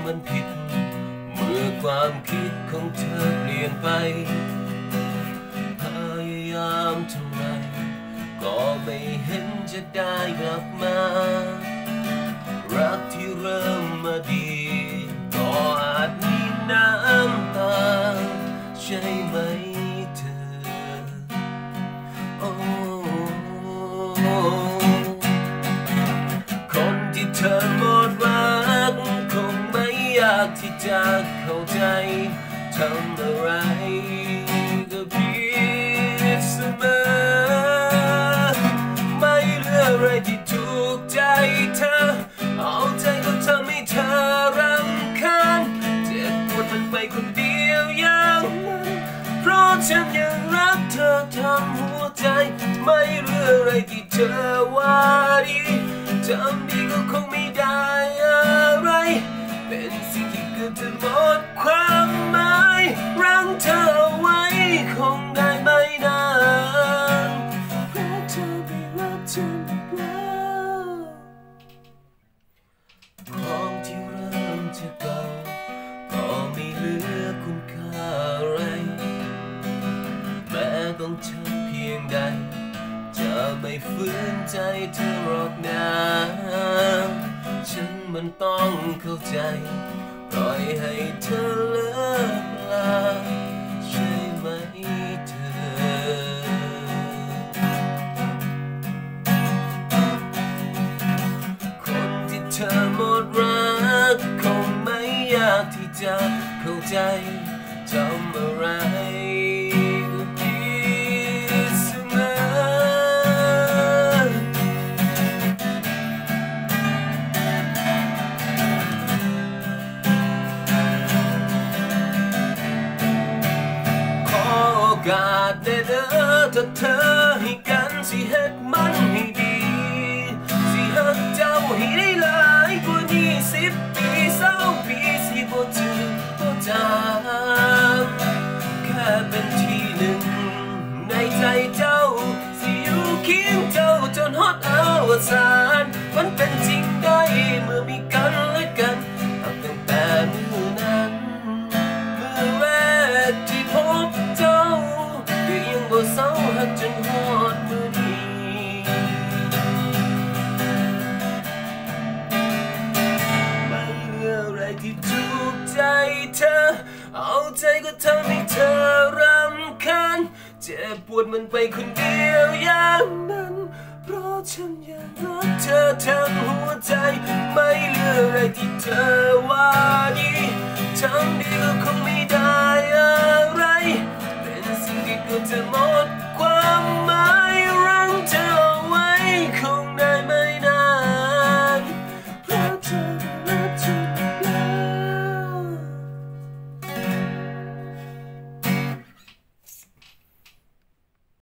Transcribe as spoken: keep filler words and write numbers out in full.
มันผิดเมื่อความคิดของเธอเปลี่ยนไปพยายามเท่าไรก็ไม่เห็นจะได้กลับมารักที่เริ่มมาดีก็อาจมีน้ำตาใช่ไหมเธอโอ้คนที่เธอหมดรักคงไม่อยากที่จะเข้าใจทำอะไรก็ผิดเสมอไม่เหลืออะไรที่ถูกใจเธอเอาใจก็ทำให้เธอรำคาญเจ็บปวดมันไปคนเดียวอย่างนั้นเพราะฉันยังรักเธอทั้งหัวใจไม่เหลืออะไรที่เธอว่าดีทำดีก็คงไม่ได้อะไรเป็นสิ่งที่เกิดจะหมดความหมายรังเธอไว้คงได้ไม่นานเพราะเธอไม่รักฉันแล้วของที่เริ่มจะเก่าก็ไม่เหลือคุณค่าอะไรแม้ต้องทำเพียงใดจะไม่ฝืนใจเธอหรอกนะฉันมันต้องเข้าใจปล่อยให้เธอเลิกลาใช่ไหมเธอคนที่เธอหมดรักคงไม่อยากที่จะเข้าใจทำอะไรก็ผิดเสมอโอกาสได้เด้อถ้าเธอให้กันสิเฮ็ดมันให้ดีสิหักเจ้าให้ได้หลายกว่ายี่สิบปีเศร้าปีสิบ่จืดบ่จางแค่เป็นที่หนึ่งในใจเจ้าสิอยู่เคียงเจ้าจนฮอดอวสานมันเป็นจริงได้เมื่อมีกันและกันตั้งแต่มื้อนั้นเมื่อแรกที่พบเจ้าก็ยังบ่เศร้าหักจนฮอดมื้อนี้ไม่เหลืออะไรที่ถูกใจเธอเอาใจก็ทำให้เธอรำคาญเจ็บปวดมันไปคนเดียวอย่างนั้นเพราะฉันยังรักเธอทั้งหัวใจไม่เหลืออะไรที่เธอว่าดีทำดีก็คงไม่ได้อะไรเป็นสิ่งที่เกิดจะหมด